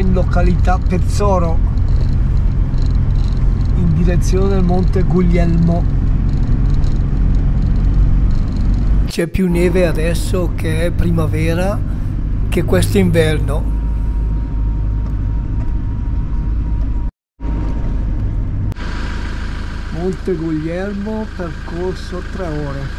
in località Pezzoro, in direzione del Monte Guglielmo. C'è più neve adesso che è primavera che quest'inverno. Monte Guglielmo, percorso 3 ore.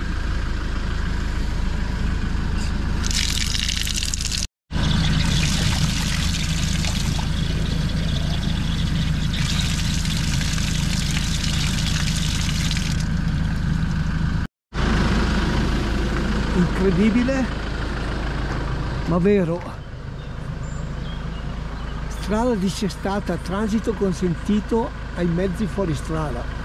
Incredibile, ma vero. Strada dissestata, transito consentito ai mezzi fuori strada.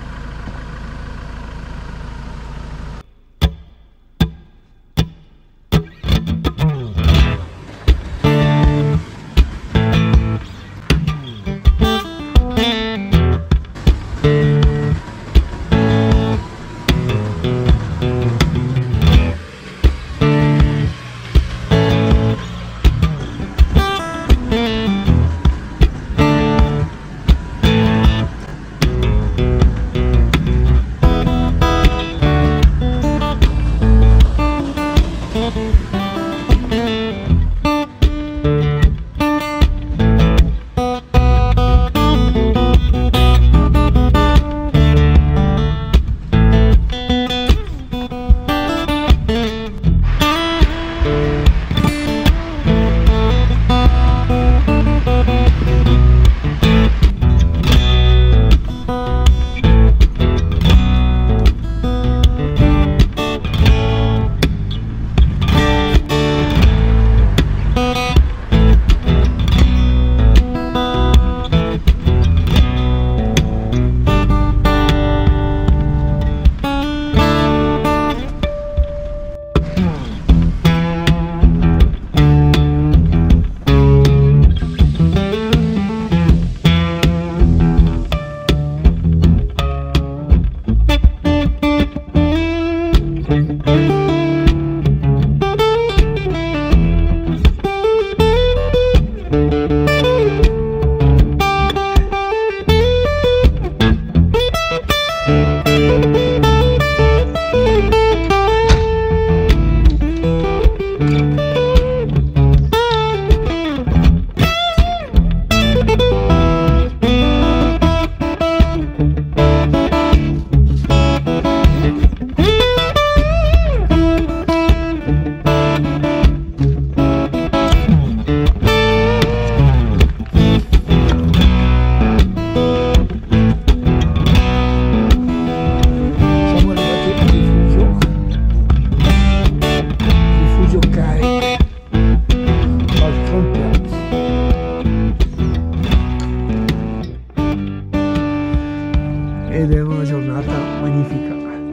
Ed è una giornata magnifica.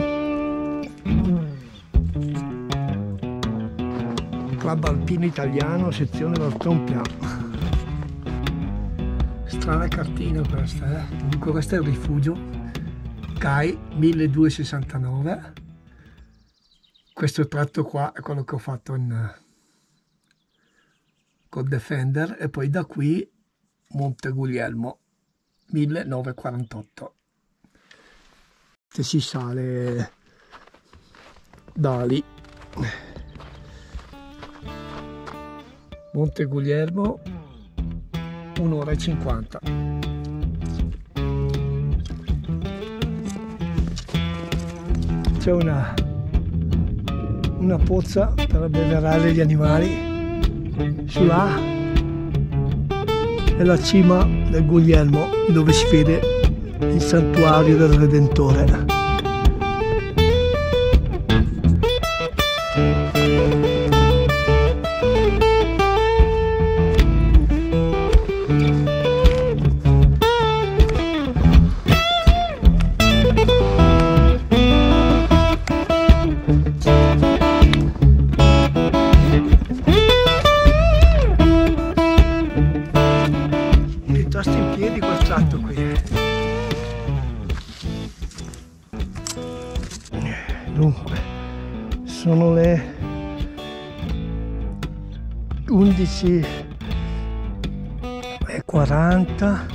Club Alpino Italiano, sezione Valtrompia. Strana cartina questa, Comunque questo è il rifugio CAI 1269. Questo tratto qua è quello che ho fatto col Defender, e poi da qui Monte Guglielmo 1948. Se si sale da lì. Monte Guglielmo 1 ora e 50. C'è una pozza per abbeverare gli animali. Su là è la cima del Guglielmo, dove si vede il santuario del Redentore. Piuttosto in piedi quel tratto qui. Dunque, sono le 11:40 12:40,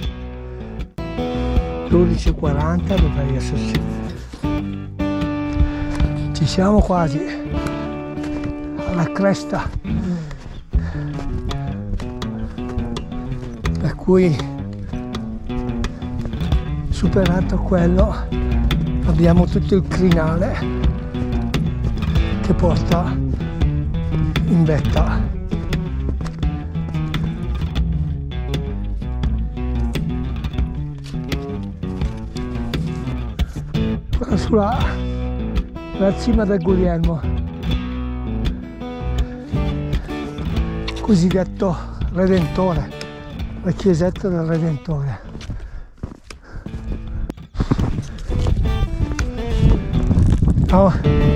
12:40 dovrei esserci. Ci siamo quasi alla cresta, per cui superato quello abbiamo tutto il crinale che porta in vetta. Qua sulla cima del Guglielmo, cosiddetto Redentore, la chiesetta del Redentore. Oh.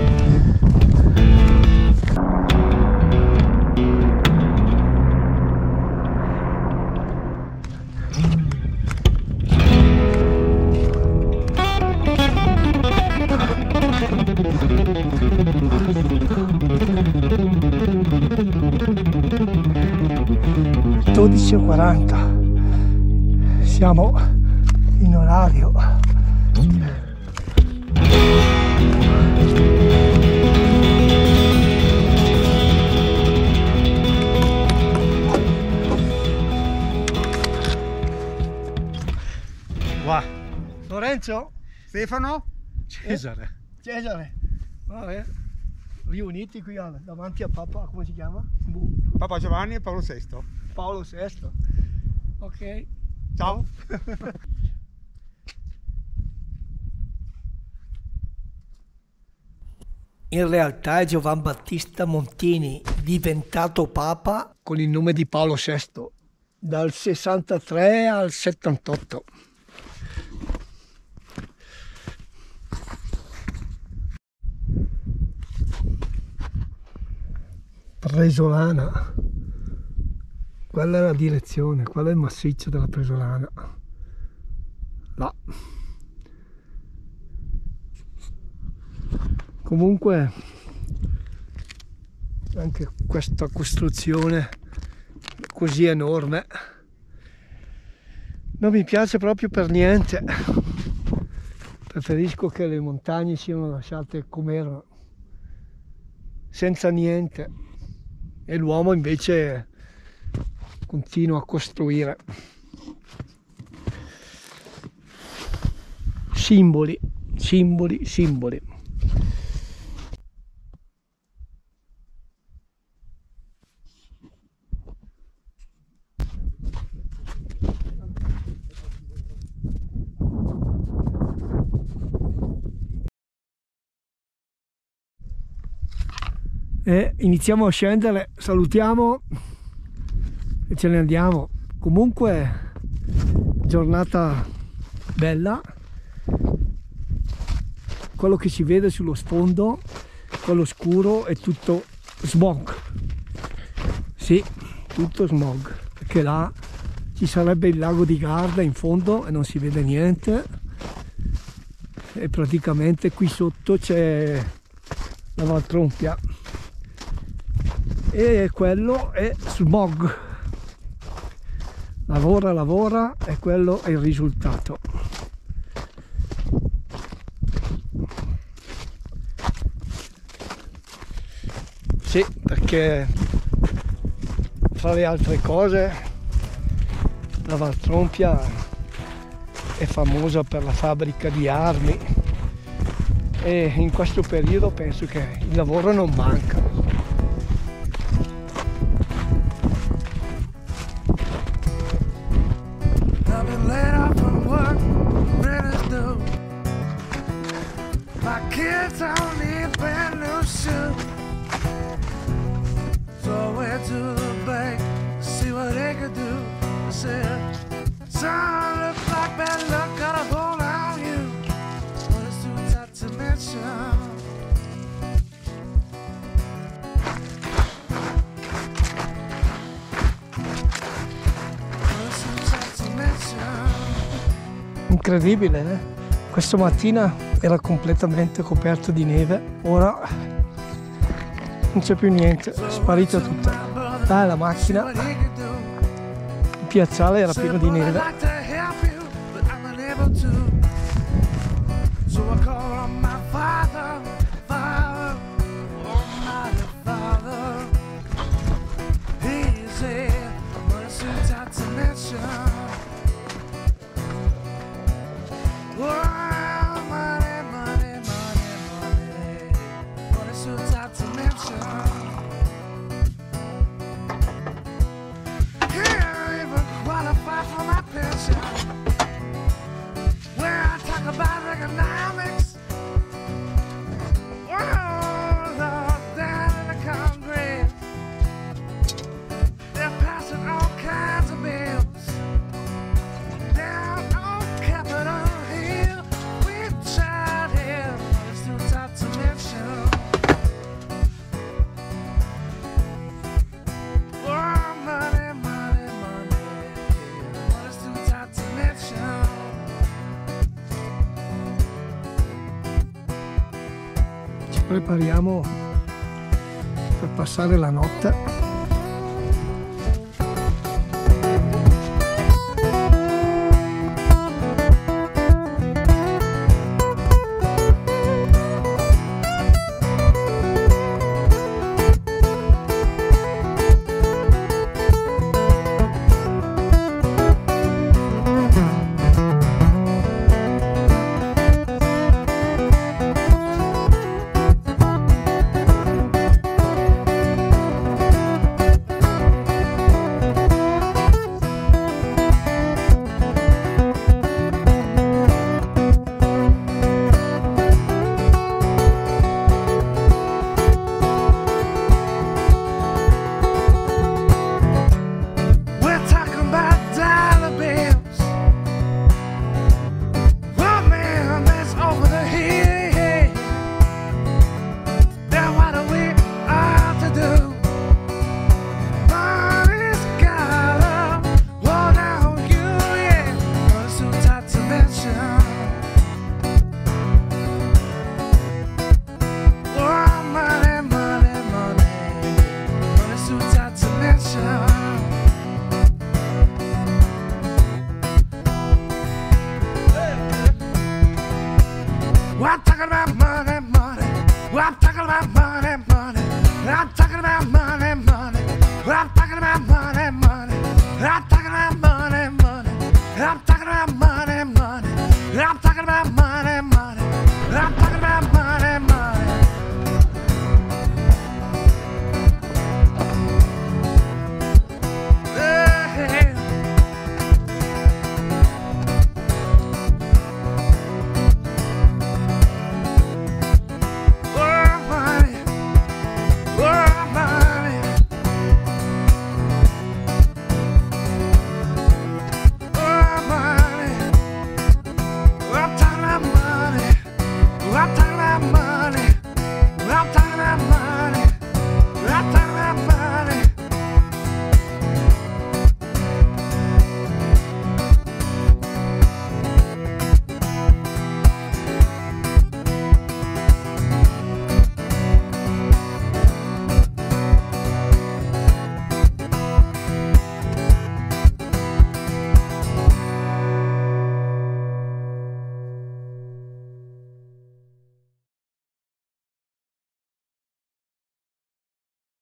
Siamo in orario. Qua. Lorenzo? Stefano? Cesare. Vabbè. Riuniti qui davanti a Papa, come si chiama? Papa Giovanni e Paolo VI. Paolo VI. Ok. Ciao. In realtà è Giovan Battista Montini, diventato Papa con il nome di Paolo VI, dal 63 al 78. Presolana, quella è la direzione, quello è il massiccio della Presolana. Là. Comunque anche questa costruzione così enorme non mi piace proprio per niente. Preferisco che le montagne siano lasciate come erano, senza niente, e l'uomo invece continua a costruire. Simboli, simboli, simboli. E iniziamo a scendere, salutiamo e ce ne andiamo. Comunque giornata bella, quello che si vede sullo sfondo, quello scuro, è tutto smog. Sì, tutto smog, perché là ci sarebbe il lago di Garda in fondo e non si vede niente, e praticamente qui sotto c'è la Valtrompia e quello è smog. Lavora e quello è il risultato. Sì, perché fra le altre cose la Valtrompia è famosa per la fabbrica di armi e in questo periodo penso che il lavoro non manca. Kids don't need brand new shoes, so I went to the bank to see what they could do. I said, son, looks like bad luck got a hold on you, but it's too tough to mention. Incredibile, eh? Questa mattina era completamente coperto di neve, ora non c'è più niente, è sparita tutta. Ah, la macchina, in piazzale era pieno di neve. So I call on my father, Father, Almighty Father. He's here, but it's too tight to mention. Oh, money, money, money, money, but it's too tight to mention. Can't even qualify for my pension. Where I talk about economics, oh Lord, down in the Congress, they're passing all kinds of bills. Down on Capitol Hill, we've tried here, but it's too tough to mention. Oh, money, money, money, but it's too tough to mention. Prepariamo per passare la notte. I'm talking about money, money. I'm talking about money, money. I'm talking about money.